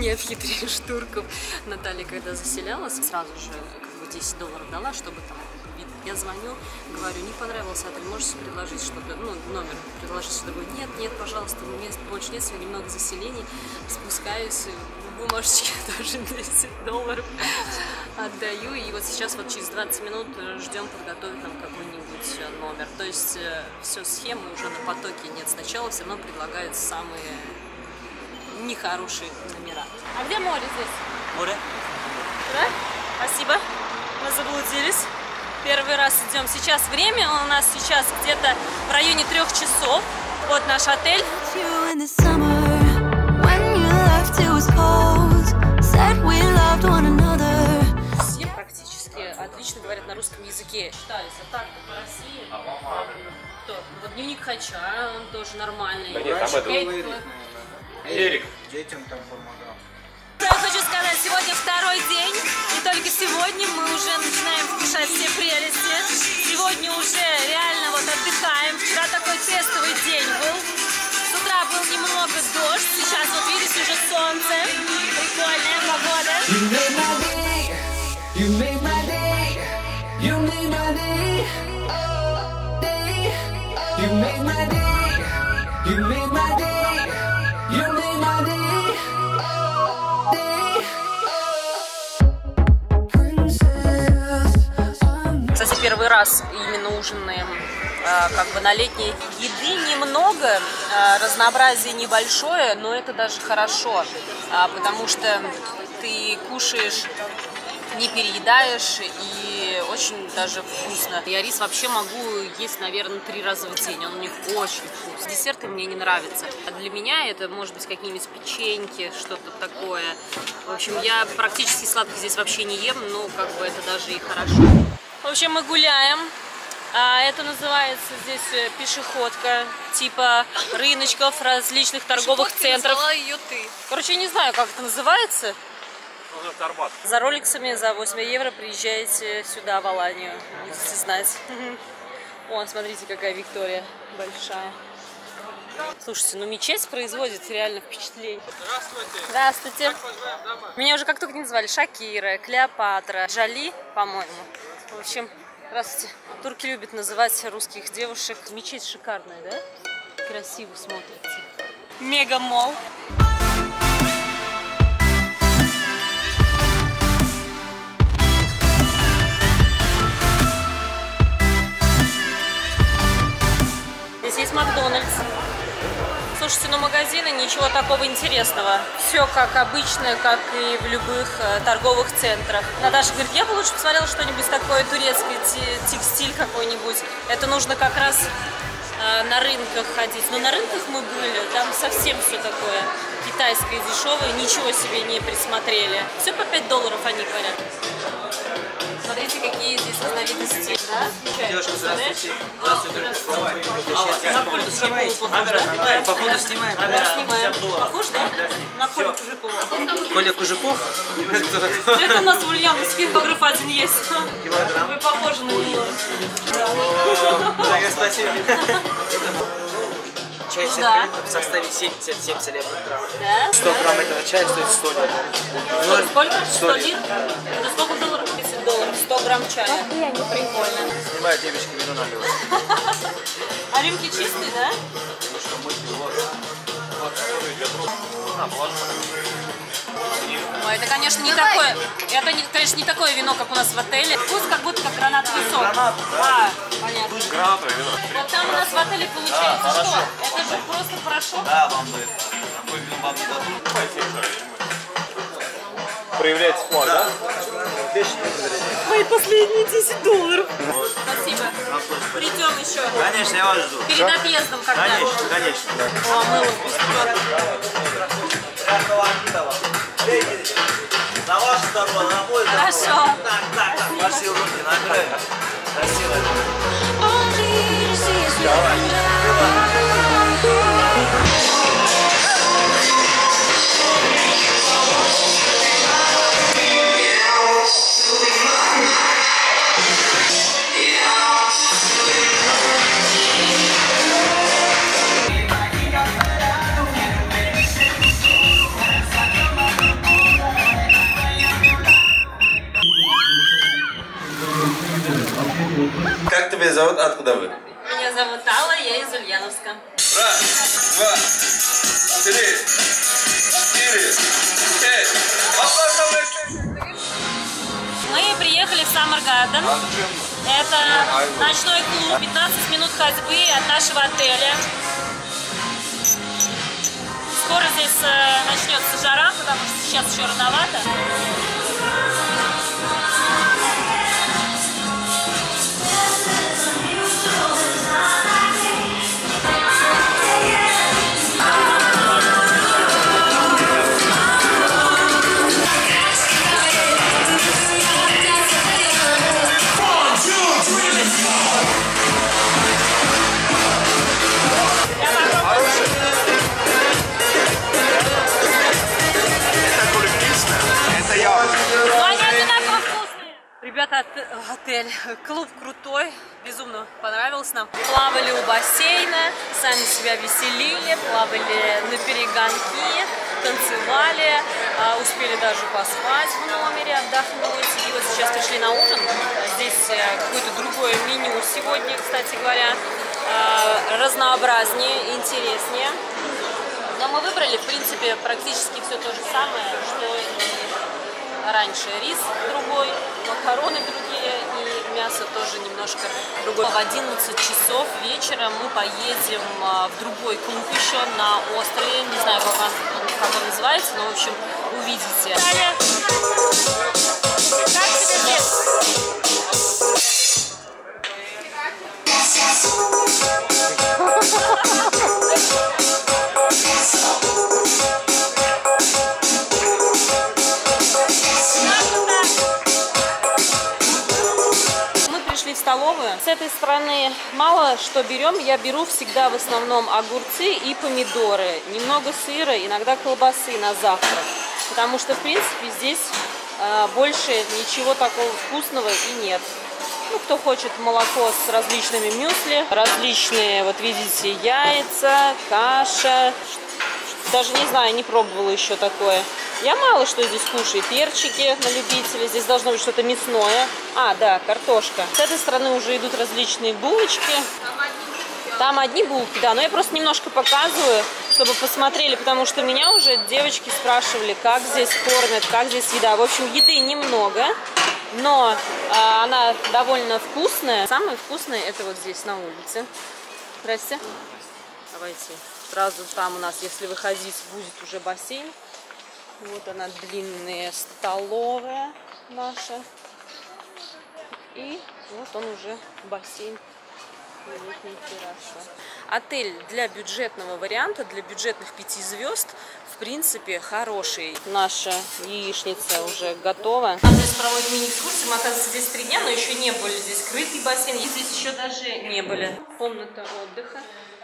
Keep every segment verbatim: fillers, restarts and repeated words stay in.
не обхитришь турков. Наталья, когда заселялась, сразу же как бы десять долларов дала, чтобы там... Я звоню, говорю, не понравился отель, можете предложить что-то, ну, номер предложить, что-то. Говорю, нет, нет, пожалуйста, мест больше нет, сегодня много заселений. Спускаюсь, бумажечки тоже десять долларов отдаю. И вот сейчас вот через двадцать минут ждем подготовить нам какой-нибудь номер. То есть все, схемы уже на потоке нет. Сначала все равно предлагают самые нехорошие номера. А где море здесь? Море. Да? Спасибо. Мы заблудились. Первый раз идем. Сейчас время у нас сейчас где-то в районе трех часов. Вот наш отель. Все практически отлично говорят на русском языке. Считались, а так по России. Кто? Вот дневник Хача, он тоже нормальный. Да нет, там это... Эрик. Детям там помогал. Я хочу сказать, сегодня второй день, и только сегодня мы уже начинаем вкушать все прелести. Сегодня уже реально вот отдыхаем. Вчера такой тестовый день был. С утра был немного дождь, сейчас вот видите уже солнце. Прикольная погода. Кстати, первый раз именно ужинаем э, как бы на летней. Еды немного, э, разнообразие небольшое, но это даже хорошо, э, потому что ты кушаешь, не переедаешь, и очень даже вкусно. Я рис вообще могу есть, наверное, три раза в день, он у них очень вкусный. Десерты мне не нравятся. А для меня это может быть какие-нибудь печеньки, что-то такое. В общем, я практически сладкое здесь вообще не ем, но как бы это даже и хорошо. В общем, мы гуляем. А это называется здесь пешеходка, типа рыночков, различных торговых центров. Ее ты. Короче, я не знаю, как это называется. Арбат. За роликсами за восемь евро приезжаете сюда, в Аланию. Будете знать. О, смотрите, какая Виктория большая. Слушайте, ну мечеть производит реально впечатление. Здравствуйте. Здравствуйте. Как Меня уже как только не называли. Шакира, Клеопатра, Жали, по-моему. В общем, здравствуйте. Турки любят называть русских девушек. Мечеть шикарная, да? Красиво смотрится. Мега-молл. Здесь есть Макдональдс. Слушайте, ну магазины ничего такого интересного. Все как обычно, как и в любых э, торговых центрах. Наташа говорит, я бы лучше посмотрела что-нибудь такое турецкое, текстиль какой-нибудь. Это нужно как раз э, на рынках ходить. Но на рынках мы были, там совсем все такое китайское, дешевое, ничего себе не присмотрели. Все по пять долларов они говорят. Смотрите, какие здесь разновидности, да? Девушка, здравствуйте. Здравствуйте. На Колю Кужакову похож, да? Походу снимаем. Снимаем. Похож, да? На Колю Кужакову. Коля Кужаков. Это у нас в Ульяновске фотограф один есть. Вы похожи на него. Спасибо. Чай Да. в составе семьдесят семь целебных трав. Да? сто грамм этого чая стоит сто лир. Сколько? сто лир? Это сколько долларов? десять долларов. сто грамм чая. Прикольно. Снимаю, девочки, вино наливать. А рюмки чистые, да? Ой, это, конечно, не такое. Это, не, конечно, не такое вино, как у нас в отеле. Вкус как будто как гранатовый сок. Гранат, А, понятно. Гранатовое вино. Вот там у нас в отеле получается Да, что? Это же просто порошок. Да, вам бы. Такой вино вам не дадут. Проявляется флаг, да? Мои последние десять долларов. Спасибо. Придем еще. Конечно, я вас жду. Перед отъездом когда? Конечно, конечно. О, мыло пустое. На вашу здоровье, на мой Хорошо. Так, так, так. Пошли руки, набирай. Красиво. Ульяновска. Раз, два, три, четыре, пять. Мы приехали в Summer Garden. Это ночной клуб, пятнадцать минут ходьбы от нашего отеля. Скоро здесь начнется жара, потому что сейчас еще рановато. Ребята, отель, клуб крутой, безумно понравился нам. Плавали у бассейна, сами себя веселили, плавали на перегонки, танцевали, успели даже поспать в номере, отдохнуть. И вот сейчас пришли на ужин. Здесь какое-то другое меню сегодня, кстати говоря, разнообразнее, интереснее. Но мы выбрали, в принципе, практически все то же самое, что и раньше. Рис другой, макароны другие и мясо тоже немножко другое. В одиннадцать часов вечера мы поедем в другой клуб еще на острове. Не знаю, как он, как он называется, но, в общем, увидите. Как тебе здесь? В столовую. С этой стороны мало что берем. Я беру всегда в основном огурцы и помидоры. Немного сыра, иногда колбасы на завтрак. Потому что, в принципе, здесь э, больше ничего такого вкусного и нет. Ну, кто хочет молоко с различными мюсли, различные, вот видите, яйца, каша. Даже не знаю, не пробовала еще такое. Я мало что здесь кушаю. Перчики на любителя. Здесь должно быть что-то мясное. А, да, картошка. С этой стороны уже идут различные булочки. Там одни булки, да. Но я просто немножко показываю, чтобы посмотрели, потому что меня уже девочки спрашивали, как здесь кормят, как здесь еда. В общем, еды немного, но а, она довольно вкусная. Самое вкусное это вот здесь на улице. Здрасте. Давайте. Сразу там у нас, если выходить, будет уже бассейн. Вот она, длинная столовая наша. И вот он уже бассейн. Хорошо. Отель для бюджетного варианта, для бюджетных пяти звезд, в принципе, хороший. Наша яичница уже готова. Нам здесь проводят мини-экскурсии. Мы, оказывается, здесь три дня, но еще не были. Здесь крытый бассейн. И здесь еще даже не были. Комната отдыха.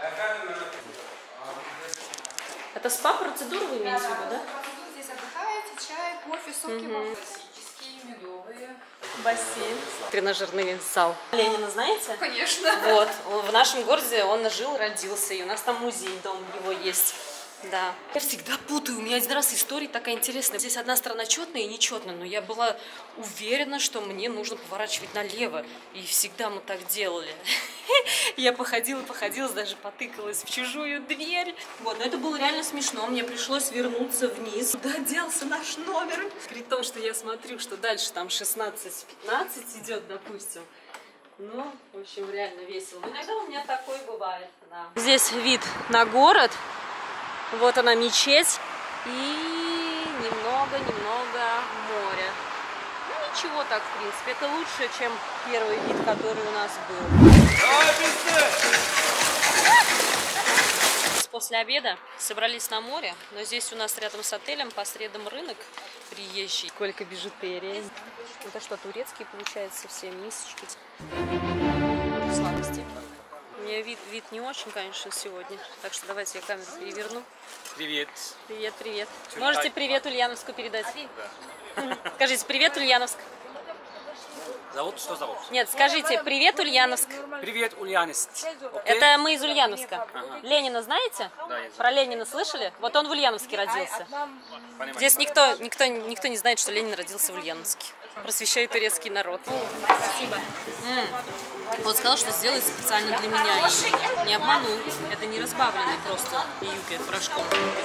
Это спа-процедуру вы имеете в виду, да? Здесь отдыхаете, чай, кофе, соки, угу. Классические, медовые. Бассейн. Тренажерный зал. Ленина знаете? Конечно. Вот. В нашем городе он жил, родился. И у нас там музей, дом его есть. Да. Я всегда путаю. У меня один раз история такая интересная. Здесь одна сторона четная и нечетная, но я была уверена, что мне нужно поворачивать налево. И всегда мы так делали. Я походила, походила, даже потыкалась в чужую дверь. Вот, но это было реально смешно. Мне пришлось вернуться вниз. Куда делся наш номер? При том, что я смотрю, что дальше там шестнадцать пятнадцать идет, допустим. Ну, в общем, реально весело. Но иногда у меня такое бывает, да. Здесь вид на город. Вот она, мечеть. И немного-немного моря. Ну, ничего так, в принципе. Это лучше, чем первый вид, который у нас был. После обеда собрались на море, но здесь у нас рядом с отелем по средам рынок приезжий. Сколько бижутерии. Это что, турецкие, получается, все мисочки. Сладости. У меня вид, вид не очень, конечно, сегодня. Так что давайте я камеру переверну. Привет. Привет, привет. Можете привет Ульяновску передать? Да. Скажите, привет, Ульяновск. Зовут? Что зовут? Нет, скажите, привет, Ульяновск. Привет, Ульяновск. Это мы из Ульяновска. Ага. Ленина знаете? Да, я Про Ленина слышали? Вот он в Ульяновске родился. Понимаю. Здесь никто, никто, никто не знает, что Ленин родился в Ульяновске. Просвещаю турецкий народ. Спасибо. М-м. Вот сказал, что сделает специально для меня. И не обманул. Это не разбавленный просто юбки порошком.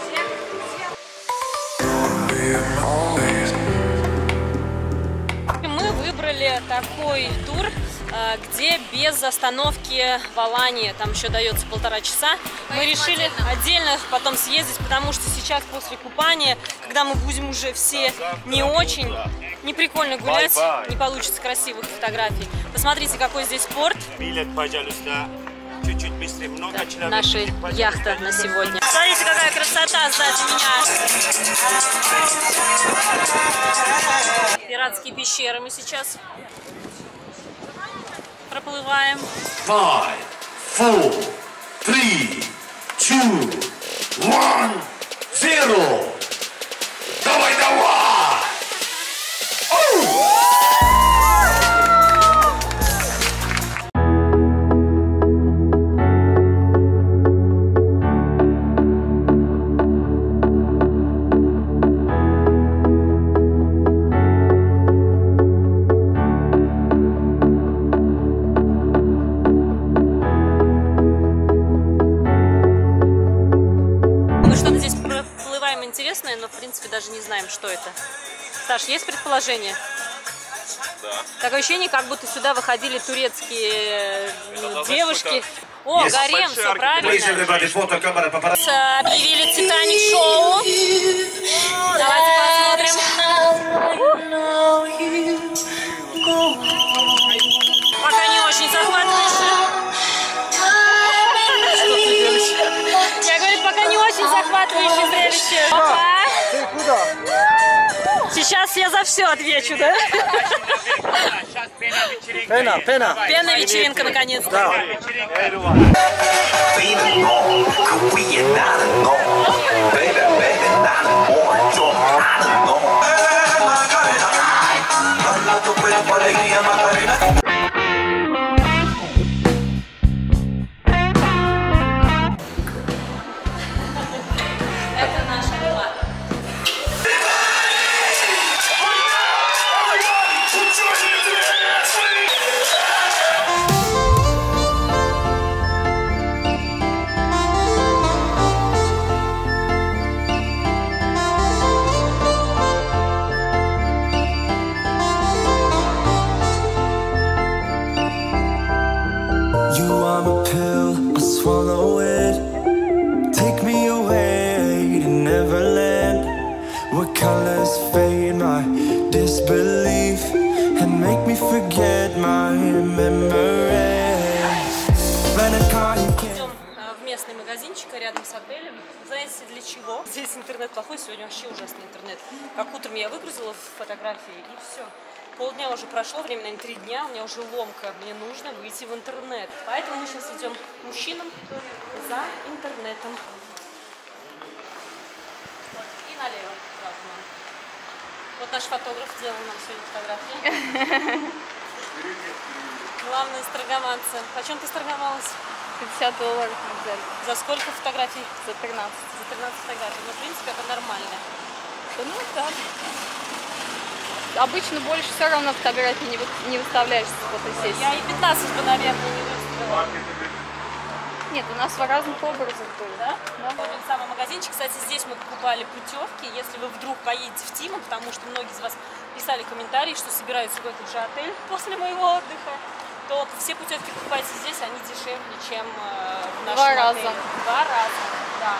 Мы выбрали такой тур, где без остановки в Алании, там еще дается полтора часа. Мы решили отдельно потом съездить, потому что сейчас после купания, когда мы будем уже все не очень, не прикольно гулять, не получится красивых фотографий. Посмотрите, какой здесь порт. Чуть-чуть быстрее, много Да, человек. наша яхта на сегодня. Смотрите, какая красота сзади меня. Пиратские пещеры мы сейчас проплываем. Five, four, three, two, one, zero. Давай, давай! Интересное, но в принципе даже не знаем, что это. Саш, есть предположение? Да. Такое ощущение, как будто сюда выходили турецкие ну, девушки. О, Есть гарем, все правильно. Фото, Объявили Титаник-шоу. Давайте посмотрим. Пока не очень захватывающе. Что ты делаешь? Я говорю, пока не очень захватывающее зрелище. Опа. Сейчас я за все отвечу, да? Пена, пена. Пенная вечеринка, наконец-то. Да. Это наша была. You are a pill, I swallow it. Take me away to Neverland, where colors fade my disbelief and make me forget my memories. Rent a car, you can't. Идем в местный магазинчик рядом с отелем. Знаете, для чего? Здесь интернет плохой, сегодня вообще ужасный интернет. Как утром я выгрузила фотографии, и все. Полдня уже прошло, время, наверное, три дня, у меня уже ломка. Мне нужно выйти в интернет. Поэтому мы сейчас идем к мужчинам за интернетом. Вот, и налево сразу нам. Вот наш фотограф сделал нам сегодня фотографии. Главное сторговаться. Почем ты сторговалась? пятьдесят долларов мы взяли. За сколько фотографий? За тринадцать. За тринадцать фотографий. Ну, в принципе, это нормально. Ну, да. Обычно больше все равно фотографий не, вы, не выставляешь с фотосессии. Я и пятнадцать бы, наверное, не выставила. Нет, у нас в разных образах были. Да? Да. Тот самый магазинчик. Кстати, здесь мы покупали путевки. Если вы вдруг поедете в Тиму, потому что многие из вас писали комментарии, что собираются в этот же отель после моего отдыха, то все путевки покупайте здесь, они дешевле, чем э, в нашем Два отеле. раза. Два раза, да.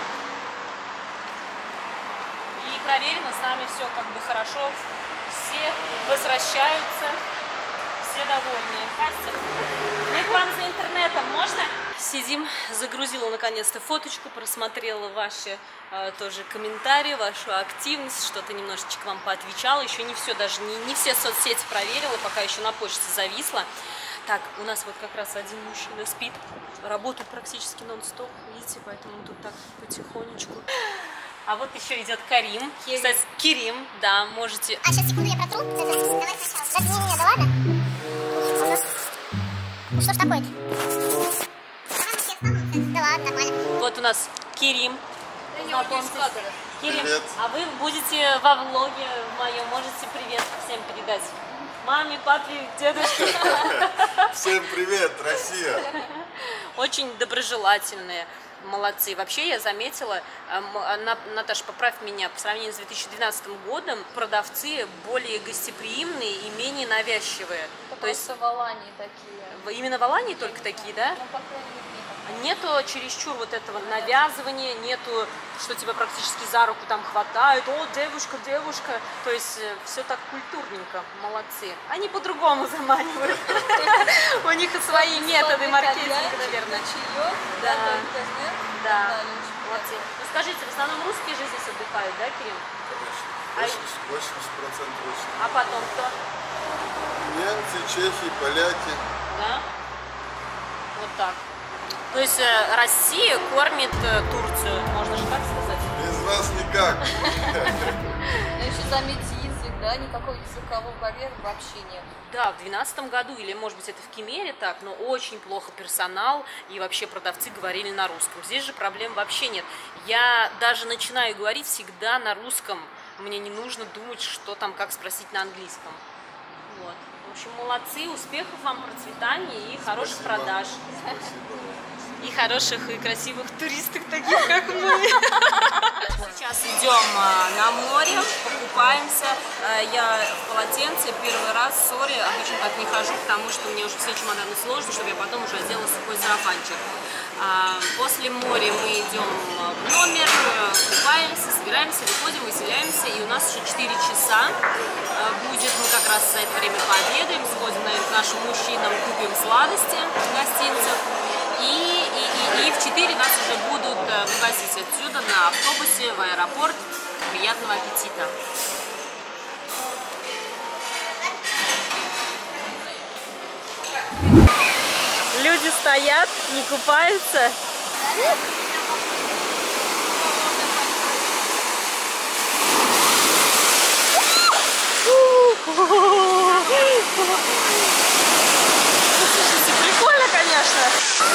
И проверено, с нами все как бы хорошо. Все возвращаются, все довольны. Костя, мы к вам за интернетом, можно? Сидим, загрузила наконец-то фоточку, просмотрела ваши э, тоже комментарии, вашу активность, что-то немножечко вам поотвечала. Еще не все, даже не, не все соцсети проверила, пока еще на почте зависла. Так, у нас вот как раз один мужчина спит, работает практически нон-стоп, видите, поэтому тут так потихонечку. А вот еще идет Карим. Кирим. Кстати, Кирим, да, можете... А, сейчас, секунду, я протру. Давай сначала. Да, не, не, да ладно? Ну что ж такое-то? Да ладно, нормально. Вот у нас Кирим. Кирим, а вы будете во влоге в моем, можете привет всем передать. Маме, папе, дедушке. Всем привет, Россия! Очень доброжелательные. Молодцы. Вообще я заметила, Наташа, поправь меня, по сравнению с две тысячи двенадцатым годом продавцы более гостеприимные и менее навязчивые. То есть в Алании такие. Именно в Алании только такие, да? Ну, по крайней мере, нету чересчур вот этого навязывания, нету, что тебя практически за руку там хватают, о, девушка, девушка, то есть все так культурненько, молодцы. Они по-другому заманивают, у них свои методы маркетинга, наверное. Да, да, молодцы. Ну скажите, в основном русские же здесь отдыхают, да, Кирилл? Конечно, восемьдесят процентов точно. А потом кто? Немцы, чехи, поляки. Да? Вот так. То есть э, Россия кормит э, Турцию, можно же так сказать? Без нас никак. Еще заметьте язык, да, никакого языкового барьера вообще нет. Да, в двенадцатом году, или может быть это в Кемере так, но очень плохо персонал и вообще продавцы говорили на русском. Здесь же проблем вообще нет. Я даже начинаю говорить всегда на русском, мне не нужно думать, что там, как спросить на английском. Вот. В общем, молодцы, успехов вам, процветания и хороших Спасибо. Продаж. Спасибо. И хороших и красивых туристов, таких как мы. Сейчас идем на море, покупаемся. Я в полотенце первый раз, сори, обычно так не хожу, потому что мне уже все чемоданы сложно, чтобы я потом уже одела сухой сарафанчик. После моря мы идем в номер, купаемся, собираемся, выходим, выселяемся, и у нас еще четыре часа будет, мы как раз за это время пообедаем, сходим, наверное, к нашим мужчинам, купим сладости в гостиницах. И, и, и, и в четыре нас уже будут вывозить отсюда на автобусе в аэропорт. Приятного аппетита! Люди стоят, не купаются. Слушайте, прикольно, конечно.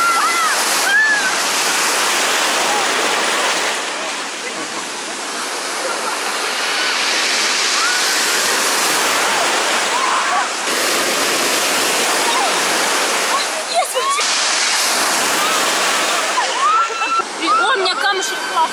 О, у меня камушек упал.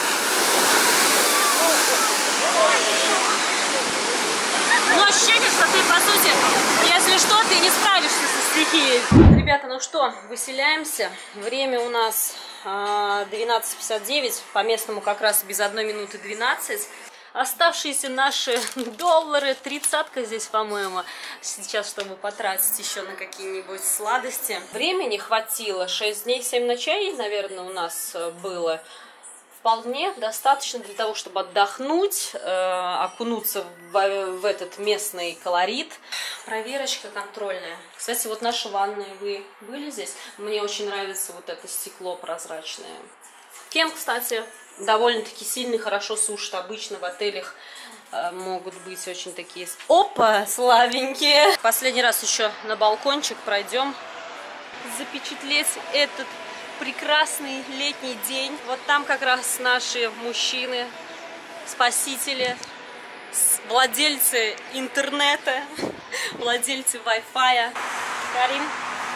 Но ощущение, что ты, по сути, если что, ты не справишься со стихией. Ребята, ну что, выселяемся. Время у нас двенадцать пятьдесят девять, по местному как раз без одной минуты двенадцать. Оставшиеся наши доллары, тридцатка здесь, по-моему, сейчас, чтобы потратить еще на какие-нибудь сладости. Времени хватило, шесть дней, семь ночей, наверное, у нас было. Вполне достаточно для того, чтобы отдохнуть, э, окунуться в, в этот местный колорит. Проверочка контрольная. Кстати, вот наши ванные, вы были здесь? Мне очень нравится вот это стекло прозрачное. Кем, кстати, довольно-таки сильно хорошо сушат. Обычно в отелях э, могут быть очень такие... Опа, славенькие! Последний раз еще на балкончик пройдем. Запечатлеть этот прекрасный летний день. Вот там как раз наши мужчины, спасители, владельцы интернета, владельцы Wi-Fi. Карим.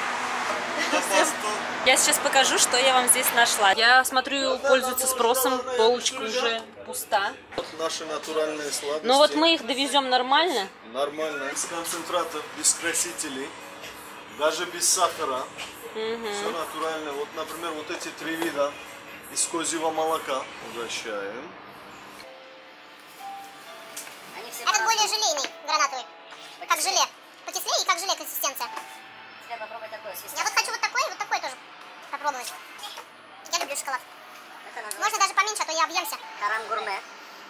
Я сейчас покажу, что я вам здесь нашла. Я смотрю, пользуется спросом, полочка уже пуста. Вот наши натуральные сладости. Но вот мы их довезем нормально? Нормально, без концентратов, без красителей, даже без сахара. Угу. Все натурально. Вот, например, вот эти три вида из козьего молока угощаем. Этот более желейный, гранатовый. Как желе. Покислее и как желе консистенция. Я попробую такое. Я вот хочу вот такой, вот такой тоже попробовать. Я люблю шоколад. Можно даже поменьше, а то я объемся. Карам гурме.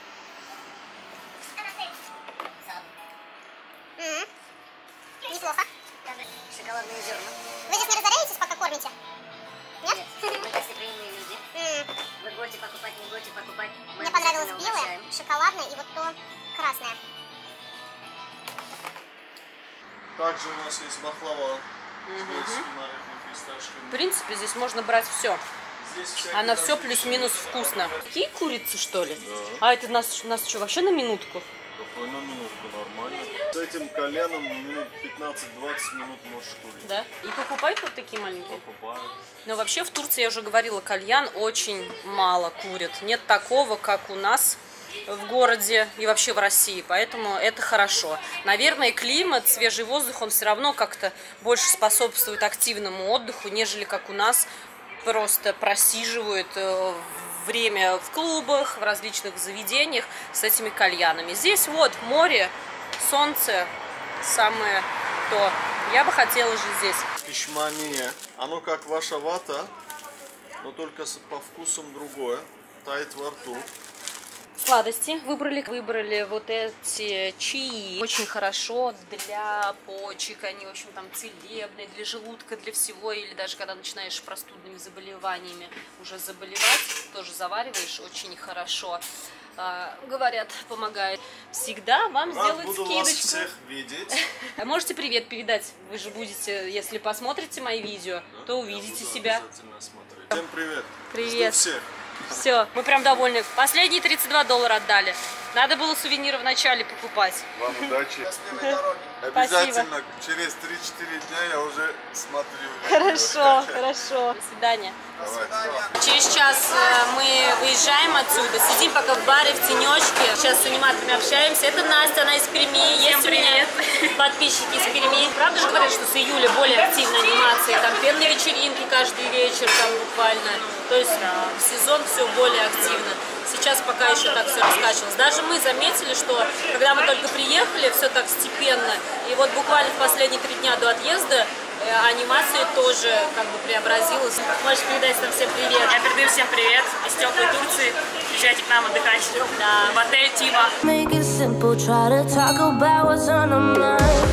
М-м. Неплохо. Шоколадные зерна. Вы здесь не разоряетесь, пока кормите? Нет? Нет, мы гостеприимные люди. М-м. Вы будете покупать, не будете покупать. Мы Мне понравилось обязательно белое, угощаем. шоколадное и вот то красное. Также у нас есть бахлава с грецким орехом, фисташками. В принципе, здесь можно брать все. Она все плюс-минус вкусно. Такие курицы, что ли? Да. А это нас, нас что, вообще на минутку? Спокойно, минутку, нормально. С этим коленом минут пятнадцать-двадцать минут можешь курить. Да? И покупают вот такие маленькие? Покупают. Но вообще в Турции, я уже говорила, кальян очень мало курят. Нет такого, как у нас в городе и вообще в России, поэтому это хорошо. Наверное, климат, свежий воздух, он все равно как-то больше способствует активному отдыху, нежели как у нас просто просиживают время в клубах, в различных заведениях с этими кальянами. Здесь вот море, солнце, самое то. Я бы хотела жить здесь. Пишмания. Оно как ваша вата, но только по вкусам другое. Тает во рту. Сладости выбрали. Выбрали вот эти чаи. Очень хорошо для почек. Они, в общем, там целебные, для желудка, для всего. Или даже когда начинаешь простудными заболеваниями уже заболевать, тоже завариваешь, очень хорошо. А, говорят, помогает. Всегда вам Рад сделают буду скидочку. вас всех видеть. Можете привет передать. Вы же будете, если посмотрите мои видео, то увидите себя. Всем привет. Привет. Жду всех. Все, мы прям довольны. Последние тридцать два доллара отдали. Надо было сувениры вначале покупать. Вам удачи. Обязательно через три-четыре дня я уже смотрю. Хорошо, хорошо. До свидания. Через час мы выезжаем отсюда. Сидим пока в баре, в тенечке. Сейчас с аниматорами общаемся. Это Настя, она из Перми. Есть у меня подписчики из Перми. Правда же говорят, что с июля более активная анимация? Там пенные вечеринки каждый вечер, там буквально. То есть в сезон все более активно. Сейчас пока еще так все раскачивалось. Даже мы заметили, что когда мы только приехали, все так степенно. И вот буквально в последние три дня до отъезда анимация тоже как бы преобразилась. Можешь передать нам всем привет? Я передаю всем привет из теплой Турции. Приезжайте к нам отдыхать. Да. В отель Тима. Make it simple, try to talk about what's on our mind.